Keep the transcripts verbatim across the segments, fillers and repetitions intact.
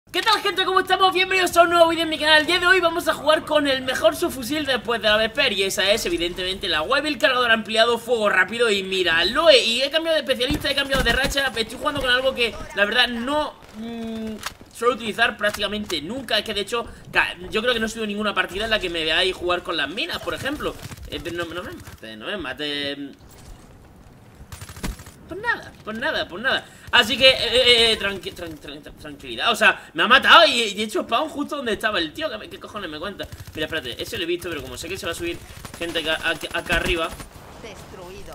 ¿Qué tal, gente? ¿Cómo estamos? Bienvenidos a un nuevo vídeo en mi canal. El día de hoy vamos a jugar con el mejor subfusil después de la Vesper, y esa es, evidentemente, la Weevil, cargador ampliado, fuego rápido. Y mira, lo he, y he cambiado de especialista, he cambiado de racha. Estoy jugando con algo que, la verdad, no mmm, suelo utilizar prácticamente nunca. Es que, de hecho, yo creo que no he subido ninguna partida en la que me veáis jugar con las minas, por ejemplo. eh, no, no me mate, no me mate. Pues nada, pues nada, pues nada. Así que, eh, eh, tranqui tran tran tranquilidad. O sea, me ha matado y, y he hecho spawn justo donde estaba el tío. ¿Qué, qué cojones me cuenta? Mira, espérate, ese lo he visto, pero como sé que se va a subir gente acá, acá, acá arriba. Destruido.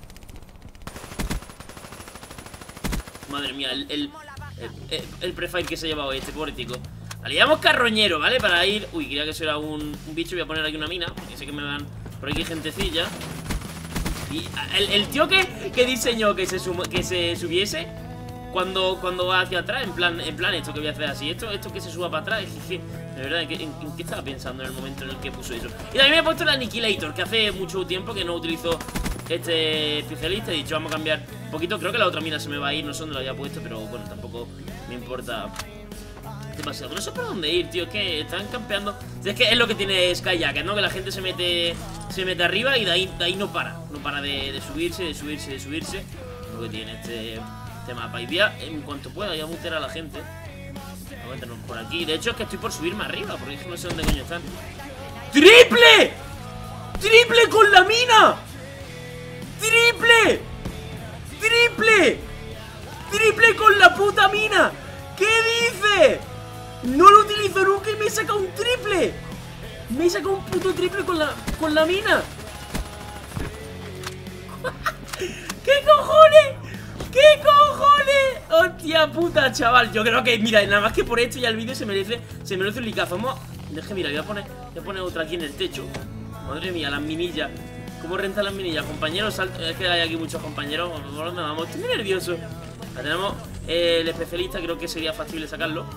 Madre mía, el, el, el, el prefire que se ha llevado este, pobre tico. Vale, llevamos carroñero, ¿vale? Para ir... Uy, quería que eso era un, un bicho. Voy a poner aquí una mina, porque sé que me van por aquí gentecilla. Y el, el tío que, que diseñó que se, sum, que se subiese cuando, cuando va hacia atrás, en plan, en plan esto que voy a hacer así, esto, esto que se suba para atrás, es que, de verdad, ¿en, en, ¿en qué estaba pensando en el momento en el que puso eso? Y también me he puesto el Annihilator, que hace mucho tiempo que no utilizo este especialista. He dicho, vamos a cambiar un poquito. Creo que la otra mina se me va a ir, no sé dónde la había puesto, pero bueno, tampoco me importa demasiado. No sé por dónde ir, tío, es que están campeando. Es que es lo que tiene Skyjack, ¿no? Que la gente se mete se mete arriba y de ahí, de ahí no para. No para de, de subirse, de subirse, de subirse. Lo que tiene este, este mapa. Y voy a, en cuanto pueda, voy a mutear a la gente. Vamos a meternos por aquí. De hecho, es que estoy por subirme arriba, porque es que no sé dónde coño están. ¡Triple! ¡Triple con la mina! ¡Triple! ¡Triple! ¡Triple con la puta mina! ¿Qué dice? No lo utilizo nunca y me he sacado un triple. Me he sacado un puto triple con la, con la mina. ¿Qué cojones? ¿Qué cojones? Hostia puta, chaval. Yo creo que, mira, nada más que por esto ya el vídeo se merece Se merece un licazo. Vamos a... Deje, mira, voy a poner Voy a poner otra aquí en el techo. Madre mía, las minillas. ¿Cómo rentan las minillas? Compañeros, es que hay aquí muchos compañeros. Vamos, estoy muy nervioso. La tenemos, eh, el especialista, creo que sería factible sacarlo.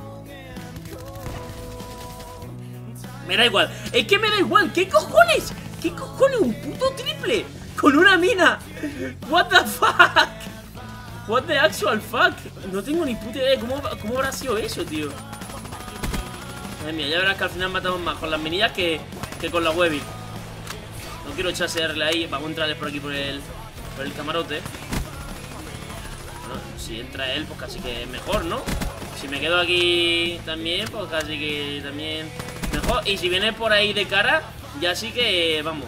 Me da igual, es que me da igual. ¿Qué cojones? ¿Qué cojones? Un puto triple con una mina. What the fuck? What the actual fuck? No tengo ni puta idea de cómo, cómo habrá sido eso, tío. Madre mía, ya verás que al final matamos más con las minillas que, que con la Weevil. No quiero chasearle ahí. Vamos a entrarles por aquí por el, por el camarote. Bueno, si entra él, pues casi que mejor, ¿no? Si me quedo aquí también, pues casi que también mejor. Y si viene por ahí de cara, ya sí que, vamos,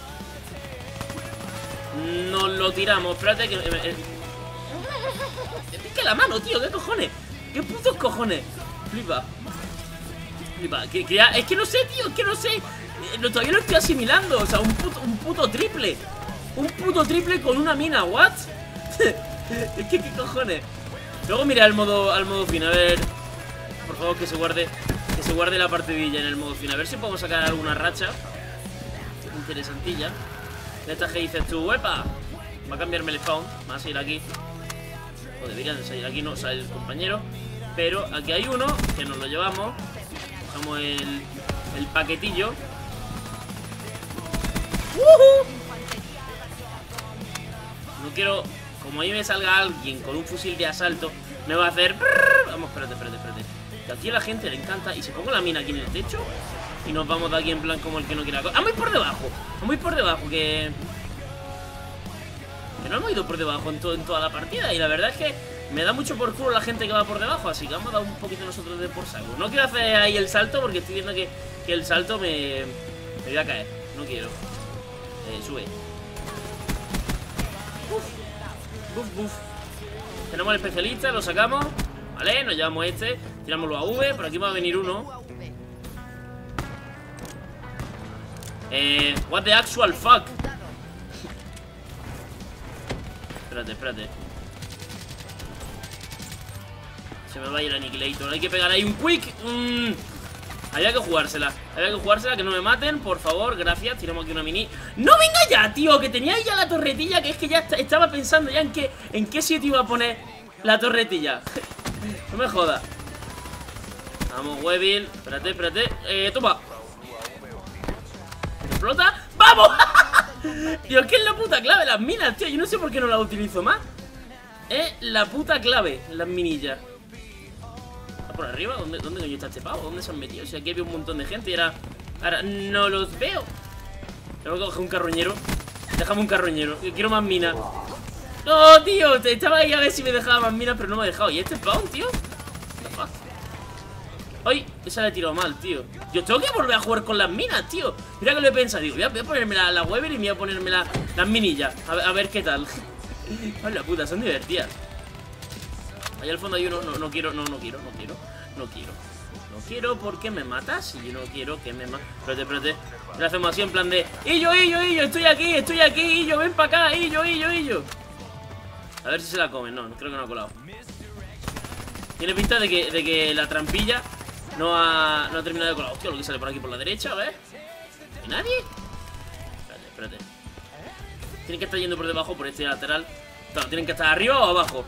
nos lo tiramos. Espérate que... Me, me, me pica la mano, tío, ¿qué cojones? ¿Qué putos cojones? Flipa. Flipa. Que, que ya, es que no sé, tío, es que no sé. No, todavía lo estoy asimilando. O sea, un puto, un puto triple. Un puto triple con una mina, ¿what? Es que, ¿qué cojones? Luego miré al modo, al modo fin, a ver. Por favor, que se guarde Que se guarde la partidilla en el modo fin. A ver si podemos sacar alguna racha interesantilla. De estas que dices tú, ¡epa! Va a cambiarme el spawn, va a salir aquí. O deberían de salir aquí, no sale el compañero. Pero aquí hay uno, que nos lo llevamos. Usamos el, el paquetillo. ¡Uh-huh! No quiero... Como ahí me salga alguien con un fusil de asalto, me va a hacer... Vamos, espérate, espérate, espérate. Que aquí a la gente le encanta. Y si pongo la mina aquí en el techo y nos vamos de aquí en plan como el que no quiera... ¡Ah, muy por debajo! Muy por debajo, que... Que no hemos ido por debajo en, to en toda la partida. Y la verdad es que me da mucho por culo la gente que va por debajo. Así que vamos a dar un poquito nosotros de por saco. No quiero hacer ahí el salto porque estoy viendo que, que el salto me... Me voy a caer. No quiero. Eh, sube. Uf. Buf, buf. Tenemos al especialista, lo sacamos. Vale, nos llevamos este. Tirámoslo a V, por aquí va a venir uno. Eh, what the actual fuck. Espérate, espérate. Se me va a ir el Annihilator. Hay que pegar ahí un quick. mm. Había que jugársela. Había que jugársela, que no me maten, por favor, gracias. Tiramos aquí una mini. ¡No, venga ya, tío! Que tenía ahí ya la torretilla. Que es que ya est estaba pensando ya en qué, en qué sitio iba a poner la torretilla. No me jodas. Vamos, Weevil. Espérate, espérate. Eh, toma. ¿Explota? ¡Vamos! Tío, es que es la puta clave, las minas, tío. Yo no sé por qué no las utilizo más. Es la puta clave, las minillas. por arriba? ¿Dónde, dónde coño está este pavo? ¿Dónde se han metido? Si aquí había un montón de gente y ahora, ahora no los veo. Tengo que coger un carroñero. Déjame un carroñero, que quiero más minas. No, tío, estaba ahí a ver si me dejaba más minas, pero no me ha dejado. ¿Y este spawn, tío? Ay, esa la he tirado mal, tío. Yo tengo que volver a jugar con las minas, tío. Mira que lo he pensado, digo, voy a, voy a ponerme la, la Weber y me voy a ponerme la, las minillas. A ver, a ver qué tal. Ay, la puta, son divertidas. Allá al fondo hay uno, no, no quiero, no, no quiero, no quiero, no quiero. No quiero porque me matas y yo no quiero que me mates. Espérate, espérate. Le hacemos así en plan de Illo, Illo, Illo, estoy aquí, estoy aquí, Illo, ven para acá, Illo, Illo, Illo. A ver si se la comen, no, creo que no ha colado. Tiene pinta de que, de que la trampilla no ha, no ha terminado de colar. Hostia, lo que sale por aquí por la derecha, a ver. ¿Hay nadie? Espérate, espérate. Tienen que estar yendo por debajo, por este lateral. Claro, tienen que estar arriba o abajo.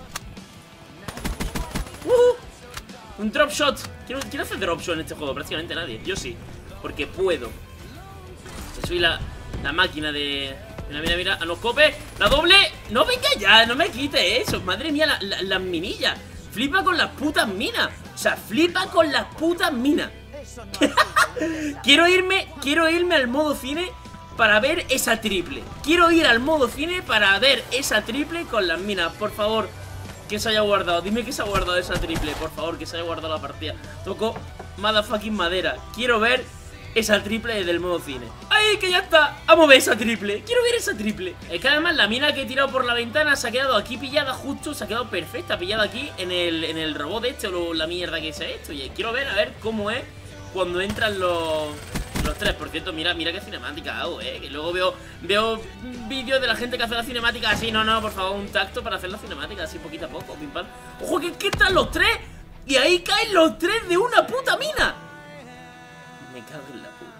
Uh, un drop shot. ¿Quién, ¿Quién hace drop shot en este juego? Prácticamente nadie. Yo sí, porque puedo. Yo soy la, la máquina de... Mira, mira, mira, a los copes. La doble. No, venga ya, no me quite eso. Madre mía, las la, la minillas. Flipa con las putas minas. O sea, flipa con las putas minas. Quiero irme, quiero irme al modo cine para ver esa triple. Quiero ir al modo cine para ver esa triple con las minas. Por favor, que se haya guardado. Dime que se ha guardado esa triple, por favor, que se haya guardado la partida. Toco motherfucking madera. Quiero ver esa triple del modo cine. ¡Ay, que ya está! Vamos a ver esa triple. Quiero ver esa triple. Es que además la mina que he tirado por la ventana se ha quedado aquí pillada justo. Se ha quedado perfecta, pillada aquí en el, en el robot este o la mierda que sea esto. Y quiero ver, a ver cómo es cuando entran los... Los tres. Por cierto, mira, mira qué cinemática hago, eh. Que luego veo, veo vídeos de la gente que hace la cinemática así. No, no, por favor, un tacto para hacer la cinemática así poquito a poco, pim pam. ¡Ojo, que, que están los tres! Y ahí caen los tres de una puta mina. Me cago en la puta.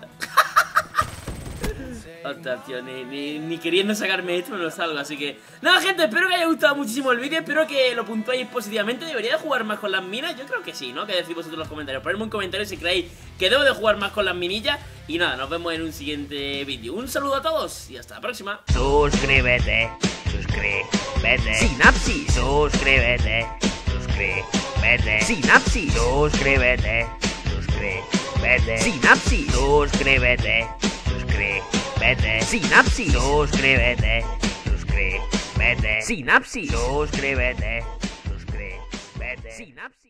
Ostras, tío, ni, ni, ni queriendo sacarme esto me lo salgo, así que... Nada, gente, espero que haya gustado muchísimo el vídeo. Espero que lo puntuéis positivamente. ¿Debería de jugar más con las minas? Yo creo que sí, ¿no? Que decís vosotros en los comentarios. Ponedme un comentario si creéis que debo de jugar más con las minillas. Y nada, nos vemos en un siguiente vídeo. Un saludo a todos y hasta la próxima. Suscríbete, suscríbete. Sinapsis, suscríbete, suscríbete. Sinapsis, suscríbete, suscríbete. Sinapsis, suscríbete, suscríbete. Sinapsis, suscríbete, suscríbete. Sinapsis, suscríbete, suscríbete. Sinapsis.